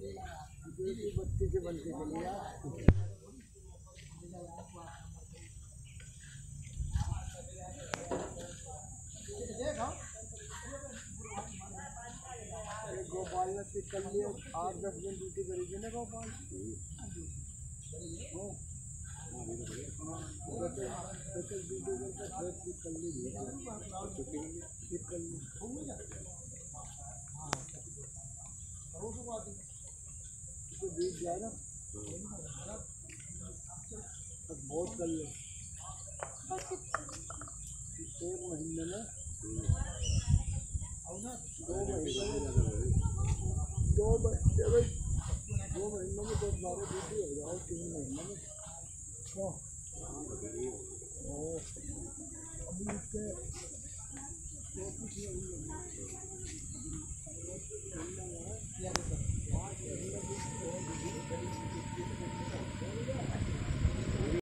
बत्ती के बन के चलिए गोपाल ने कल 8-10 दिन ड्यूटी करी ना गोपाल बीत जाए ना बहुत कर ले 1 महीने में 2 महीने में 10-12 ड्यूटी हो जाओ 3 महीने में अभी इसके